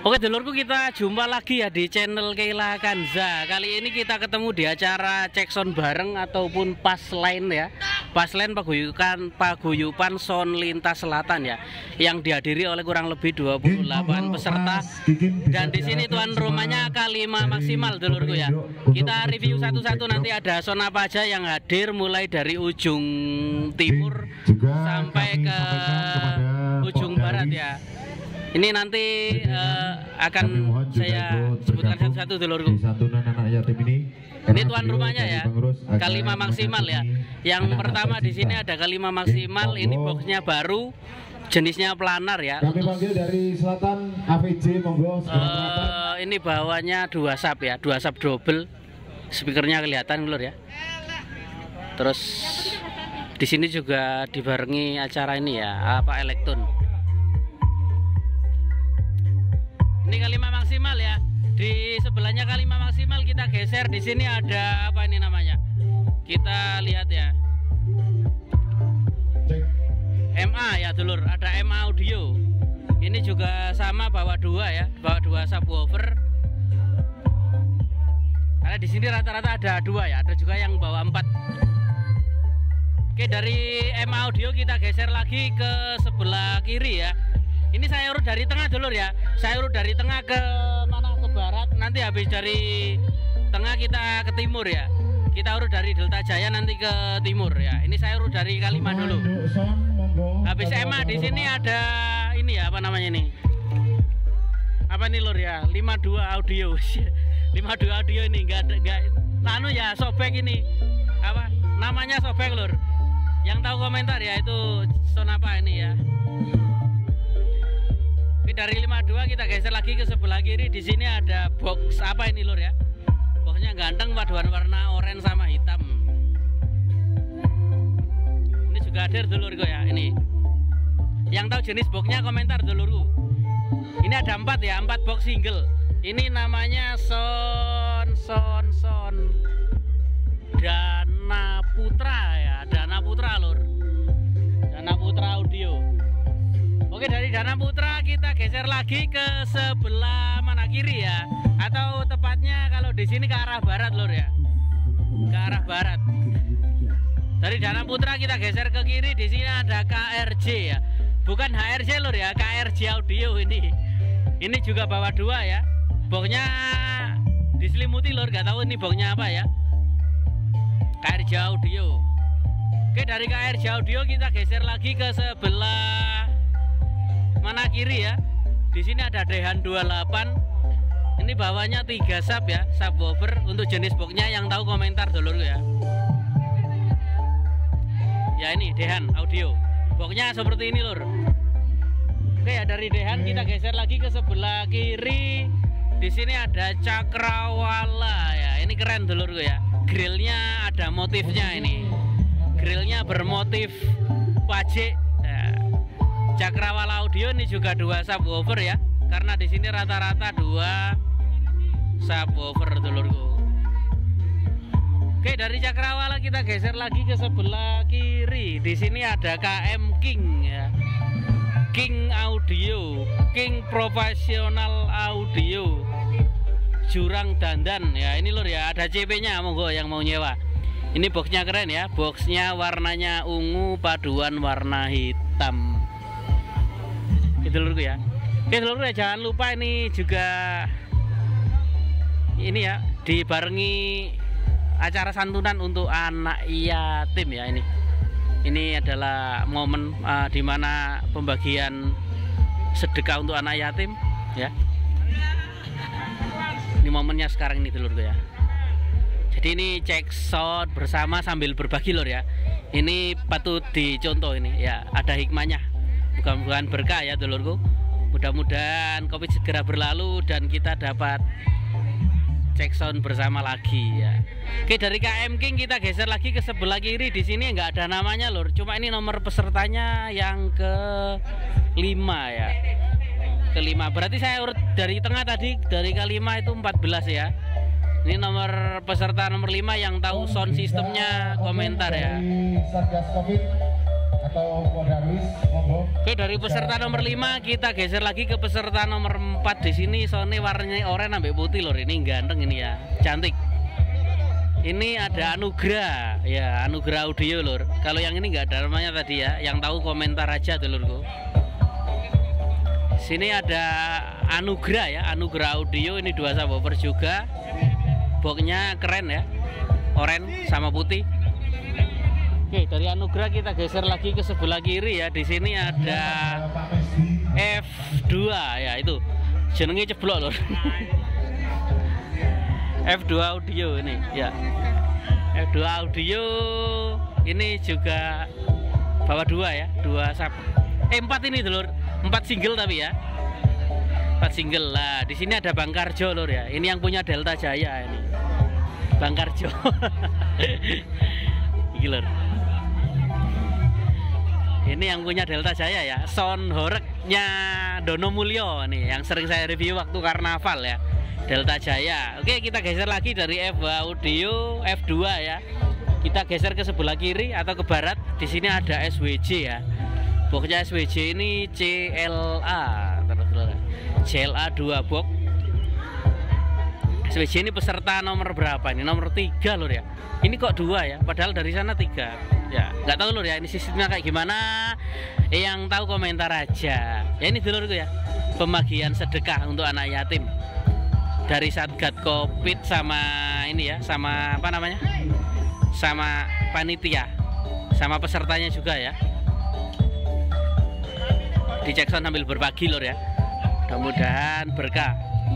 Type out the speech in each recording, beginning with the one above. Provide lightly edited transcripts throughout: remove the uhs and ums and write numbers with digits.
Oke dulurku, kita jumpa lagi ya di channel Keila Kanza. Kali ini kita ketemu di acara cek sound bareng ataupun pas line ya. Pas line paguyupan sound lintas selatan ya, yang dihadiri oleh kurang lebih 28 peserta. Dan di sini tuan rumahnya K5 Maksimal dulurku ya. Kita review satu-satu, nanti ada sound apa aja yang hadir mulai dari ujung timur sampai ke ujung barat ya. Ini nanti akan saya sebutkan satu-satu dulurku. Ini tuan rumahnya ya, K5 Maksimal ya. Yang pertama di sini ada K5 Maksimal. Ini boxnya baru, jenisnya planar ya. Kami panggil dari selatan AVJ, monggo. Ini bawahnya 2 sub ya, 2 sub double. Speakernya kelihatan lur ya. Terus di sini juga dibarengi acara ini ya, apa Elektron. Ini K5 Maksimal ya. Di sebelahnya K5 Maksimal kita geser, di sini ada apa ini namanya? Kita lihat ya. MA ya dulur, ada MA audio. Ini juga sama bawa 2 ya, bawa 2 subwoofer. Karena di sini rata-rata ada 2 ya, ada juga yang bawa 4. Oke, dari MA audio kita geser lagi ke sebelah kiri ya. Ini saya urut dari tengah dulur ya. Saya urut dari tengah ke mana? Ke barat. Nanti habis dari tengah kita ke timur ya. Kita urut dari Delta Jaya nanti ke timur ya. Ini saya urut dari K5 dulu. Habis MA di sini ada ini ya, apa namanya ini? Apa nih lur ya? 52 audio. 52 audio ini enggak anu ya, sobek ini. Apa? Namanya sobek lur. Yang tahu komentar ya, itu sound apa ini ya? Dari 52 kita geser lagi ke sebelah kiri. Di sini ada box apa ini lur ya? Boxnya ganteng, paduan warna oranye sama hitam. Ini juga hadir dulurku ya. Ini yang tahu jenis boxnya komentar dulurku. Ini ada 4 ya, 4 box single. Ini namanya Son Dana Putra ya, Dana Putra lur. Dana Putra audio. Oke, dari Dana Putra kita geser lagi ke sebelah mana kiri ya, atau tepatnya kalau di sini ke arah barat lur ya, ke arah barat. Dari Dana Putra kita geser ke kiri, di sini ada KRJ ya, bukan HRJ lur ya, KRJ audio ini. Ini juga bawa 2 ya, boxnya diselimuti lur, nggak tahu ini boxnya apa ya. KRJ audio. Oke, dari KRJ audio kita geser lagi ke sebelah mana kiri ya. Di sini ada Dehan 28. Ini bawahnya 3 sub ya, subwoofer. Untuk jenis boxnya yang tahu komentar dulurku ya. Ya ini Dehan audio. Boxnya seperti ini lur. Oke ya, dari Dehan kita geser lagi ke sebelah kiri. Di sini ada Cakrawala ya. Ini keren dulurku ya. Grillnya ada motifnya ini. Grillnya bermotif pajek. Cakrawala audio ini juga 2 subwoofer ya, karena di sini rata-rata 2 subwoofer dulurku. Oke, dari Cakrawala kita geser lagi ke sebelah kiri. Di sini ada KM King ya, King audio, King profesional audio, Jurang Dandan ya. Ini lur ya, ada CP-nya, monggo yang mau nyewa. Ini boxnya keren ya, boxnya warnanya ungu paduan warna hitam. Itu dulurku ya. Oke dulurku ya, jangan lupa ini juga ini ya, dibarengi acara santunan untuk anak yatim ya. Ini adalah momen dimana pembagian sedekah untuk anak yatim ya. Ini momennya sekarang ini dulurku ya. Jadi ini cek sound bersama sambil berbagi lur ya. Ini patut dicontoh ini ya, ada hikmahnya. Bukan berkah ya dulurku. Mudah-mudahan Covid segera berlalu dan kita dapat cek sound bersama lagi ya. Oke, dari KM King kita geser lagi ke sebelah kiri. Di sini nggak ada namanya lur, cuma ini nomor pesertanya yang ke-5 ya. Ke-5. Berarti saya urut dari tengah tadi, dari K5 itu 14 ya. Ini nomor peserta nomor 5 yang tahu sound sistemnya komentar ya. atau Pak Darwis, monggo. Oke, dari peserta nomor 5 kita geser lagi ke peserta nomor 4. Di sini soalnya warnanya oranye sampai putih lor, ini ganteng ini ya, cantik. Ini ada Anugrah, ya Anugrah Audio lor. Kalau yang ini nggak ada namanya tadi ya, yang tahu komentar aja tuh lorku. Sini ada Anugrah ya, Anugrah Audio, ini 2 subwoofer juga. Boxnya keren ya, oranye sama putih. Oke, dari Anugrah kita geser lagi ke sebelah kiri ya. Di sini ada F2 ya, itu jenenge ceblok lor. F2 Audio ini ya. F2 Audio ini juga bawa 2 ya, 4 ini lor. 4 single tapi ya. 4 single lah. Di sini ada Bang Karjo lor ya. Ini yang punya Delta Jaya ini. Bang Karjo. Gila. Ini yang punya Delta Jaya ya. Sound horeknya Dono Mulyo nih, yang sering saya review waktu karnaval ya. Delta Jaya. Oke, kita geser lagi dari F2 Audio, F2 ya. Kita geser ke sebelah kiri atau ke barat. Di sini ada SWJ ya. Boxnya SWJ ini CLA, CLA 2 box. SWJ ini peserta nomor berapa ini? Nomor 3 lor ya. Ini kok 2 ya, padahal dari sana 3. Ya, nggak tahu lor ya, ini sistemnya kayak gimana. Yang tahu komentar aja. Ya ini dulurku ya. Pembagian sedekah untuk anak yatim. Dari Satgas Covid sama ini ya, sama apa namanya? Sama panitia. Sama pesertanya juga ya. Dicek sound sambil berbagi lor ya. Mudah-mudahan berkah.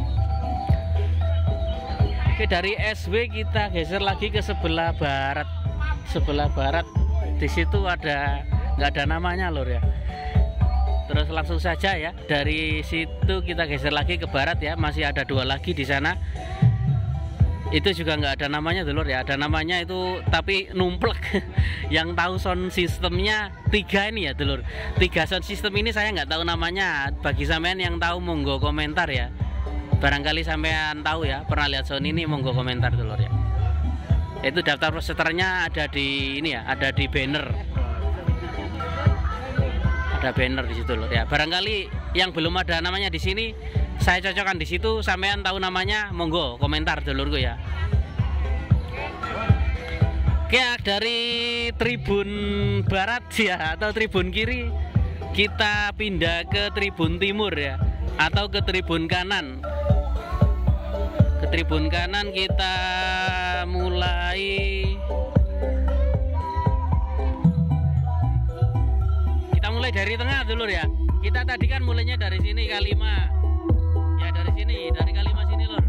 Oke, dari SW kita geser lagi ke sebelah barat. Sebelah barat di situ ada nggak ada namanya lor ya. Terus langsung saja ya, dari situ kita geser lagi ke barat ya, masih ada 2 lagi di sana. Itu juga nggak ada namanya dulur ya, ada namanya itu tapi numplek. Yang tahu sound sistemnya 3 ini ya dulur. 3 sound system ini saya nggak tahu namanya. Bagi sampean yang tahu monggo komentar ya. Barangkali sampean tahu ya, pernah lihat sound ini, monggo komentar dulur ya. Itu daftar pesertanya ada di ini ya, ada di banner. Ada banner di situ loh ya. Barangkali yang belum ada namanya di sini, saya cocokkan di situ. Sampean tahu namanya, monggo komentar dulurku ya. Oke, dari tribun barat ya atau tribun kiri kita pindah ke tribun timur ya, atau ke tribun kanan. Ke tribun kanan kita mulai dari tengah dulur ya. Kita tadi kan mulainya dari sini K5. Ya dari sini, dari K5 sini lur.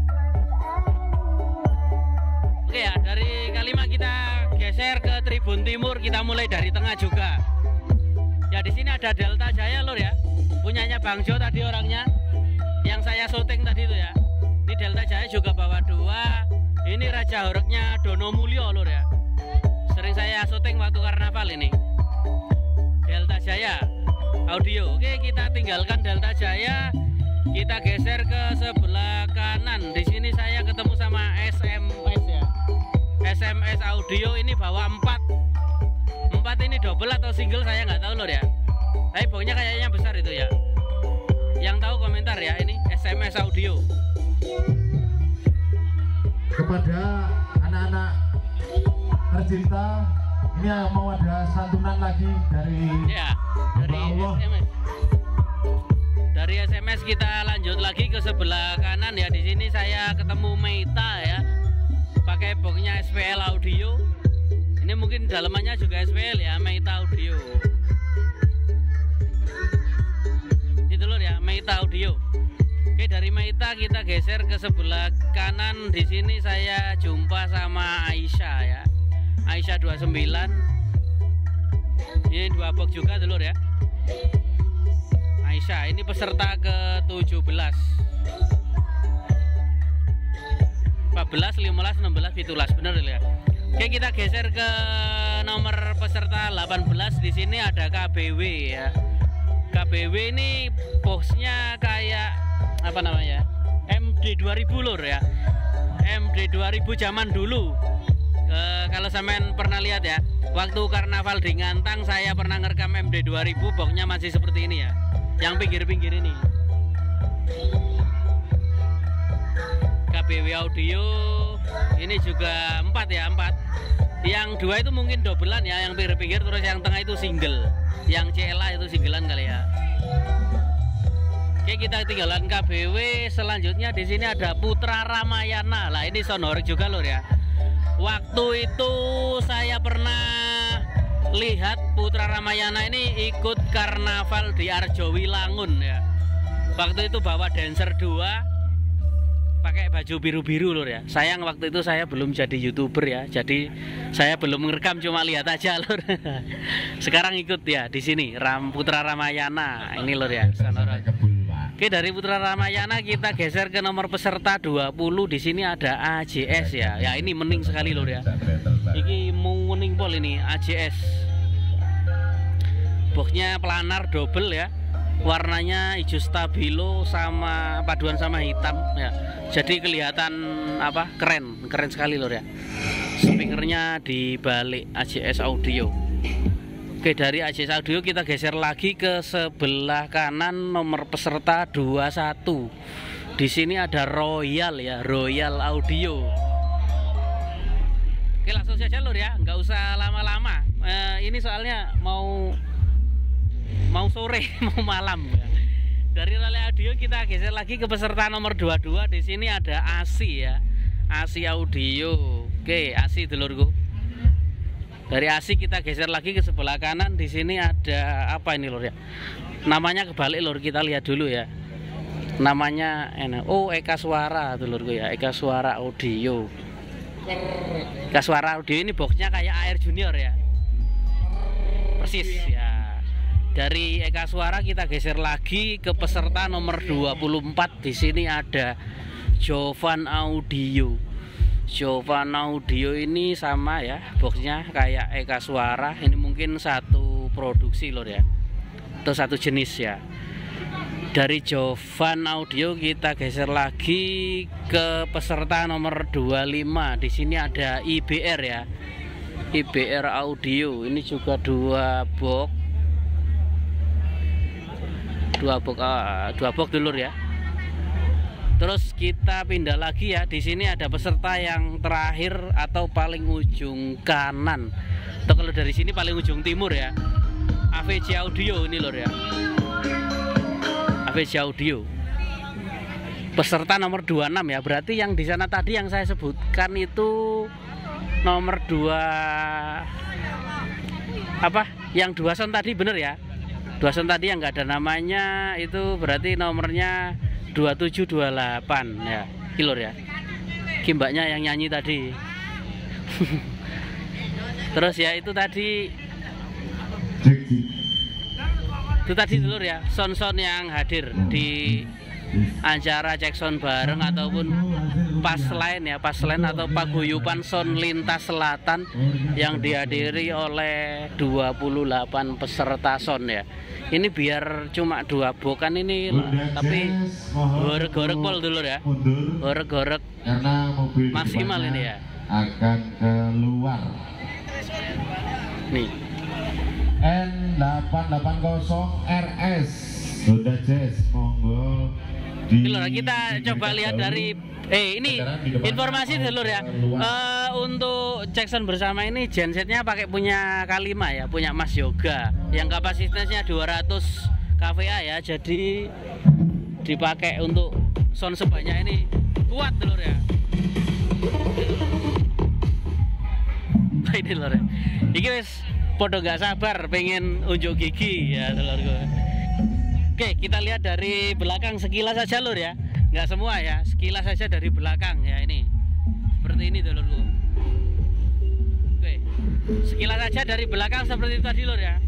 Oke ya, dari K5 kita geser ke tribun timur, kita mulai dari tengah juga. Ya di sini ada Delta Jaya lur ya. Punyanya Bang Jo tadi orangnya. Yang saya syuting tadi itu ya. Ini Delta Jaya juga bawa 2. Ini Raja Horeknya Dono Mulyo lur ya. Sering saya syuting waktu karnaval ini. Delta Jaya Audio. Oke, kita tinggalkan Delta Jaya. Kita geser ke sebelah kanan. Di sini saya ketemu sama SMS ya. SMS Audio ini bawa 4. 4 ini double atau single saya nggak tahu lur ya. Tapi pokoknya kayaknya besar itu ya. Yang tahu komentar ya, ini SMS Audio. Kepada anak-anak tercinta, ini mau ada santunan lagi dari ya, dari Allah. SMS. Dari SMS kita lanjut lagi ke sebelah kanan ya. Di sini saya ketemu Meita ya. Pakai boxnya SPL Audio. Ini mungkin dalamannya juga SPL ya, Meita Audio. Itu lur ya, Meita Audio. Oke, dari Meita kita geser ke sebelah kanan. Di sini saya jumpa sama Aisyah ya. Aisyah 29. Ini 2 box juga dulur ya. Aisyah ini peserta ke-17. 14, 15, 16, 17 bener ya. Oke, kita geser ke nomor peserta 18. Di sini ada KBW ya. KBW ini boxnya kayak apa namanya? MD 2000 lur ya. MD 2000 zaman dulu. Kalau sampean pernah lihat ya, waktu karnaval di Ngantang saya pernah ngerekam MD 2000, boxnya masih seperti ini ya, yang pinggir-pinggir ini. KBW Audio ini juga 4 ya, 4. Yang 2 itu mungkin dobelan ya, yang pinggir-pinggir, terus yang tengah itu single. Yang CLA itu singlean kali ya. Oke, kita tinggalan KBW. Selanjutnya di sini ada Putra Ramayana. Lah ini sonorik juga lur ya. Waktu itu saya pernah lihat Putra Ramayana ini ikut karnaval di Arjowilangun ya. Waktu itu bawa dancer 2 pakai baju biru-biru lur ya. Sayang waktu itu saya belum jadi YouTuber ya. Jadi saya belum ngerekam, cuma lihat aja lur. Sekarang ikut ya di sini Putra Ramayana. Ini lur ya. Oke, dari Putra Ramayana kita geser ke nomor peserta 20. Di sini ada AJS ya. Ya ini mening sekali lur ya. Ini mening pol ini AJS. Boxnya planar double ya. Warnanya hijau stabilo sama paduan sama hitam ya. Jadi kelihatan apa? Keren sekali lur ya. Speakernya di balik AJS Audio. Oke, dari AJS Audio kita geser lagi ke sebelah kanan nomor peserta 21. Di sini ada Royal ya, Royal Audio. Oke, langsung saja lur ya, nggak usah lama-lama. Ini soalnya mau sore, mau malam ya. Dari Royal Audio kita geser lagi ke peserta nomor 22. Di sini ada ASI ya, ASI Audio. Oke, ASI dulurku. Dari ASI kita geser lagi ke sebelah kanan. Di sini ada apa ini lur ya? Namanya kebalik lur, kita lihat dulu ya. Namanya oh Eka Suara dulurku ya, Eka Suara Audio. Eka Suara Audio ini boxnya kayak Air Junior ya. Persis ya. Dari Eka Suara kita geser lagi ke peserta nomor 24. Di sini ada Jovan Audio. Jovan Audio ini sama ya, boxnya kayak Eka Suara. Ini mungkin satu produksi lor ya, atau satu jenis ya. Dari Jovan Audio kita geser lagi ke peserta nomor 25. Di sini ada IBR ya, IBR Audio. Ini juga dua box dulur ya. Terus kita pindah lagi ya. Di sini ada peserta yang terakhir atau paling ujung kanan, atau kalau dari sini paling ujung timur ya. AVJ Audio ini lor ya, AVJ Audio. Peserta nomor 26 ya. Berarti yang di sana tadi yang saya sebutkan itu nomor 2 apa? Yang 2 sound tadi bener ya. 2 sound tadi yang nggak ada namanya itu berarti nomornya 2728 ya, kilor ya. Kimbaknya yang nyanyi tadi. Terus ya itu tadi dulur ya, sound-sound yang hadir di acara cek sound bareng ataupun pas line ya, pas line atau paguyuban sound lintas selatan yang dihadiri oleh 28 peserta sound ya. Ini biar cuma 2 bokan ini tapi gorek-gorek pol dulur ya, gorek-gorek maksimal ini ya, akan keluar nih N880 RS Honda Jazz, monggo. Kita coba lihat dari ini informasi dulur ya. Untuk Jackson bersama ini gensetnya pakai punya K5 ya, punya Mas Yoga yang kapasitasnya 200 kVA ya. Jadi dipakai untuk sound sebanyak ini kuat dulur ya. Ini dulur ya. Iki wis podo gak sabar pengen unjuk gigi ya dulurku. Oke, kita lihat dari belakang sekilas saja lur ya, nggak semua ya, sekilas saja dari belakang ya. Ini seperti ini dulurku. Oke, sekilas saja dari belakang seperti itu tadi lur ya.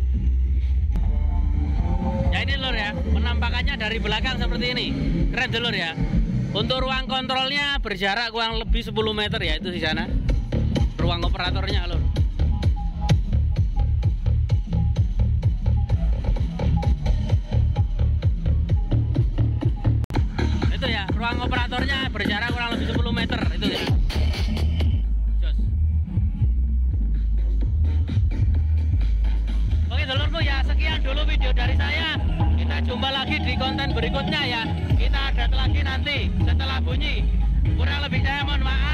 Ya ini lur ya, penampakannya dari belakang seperti ini, keren dulur ya. Untuk ruang kontrolnya berjarak kurang lebih 10 meter ya, itu di sana ruang operatornya lur. Ruang operatornya berjarak kurang lebih 10 meter itu ya. Jos. sekian dulu video dari saya. Kita jumpa lagi di konten berikutnya ya. Kita ada lagi nanti setelah bunyi. Kurang lebih saya mohon maaf.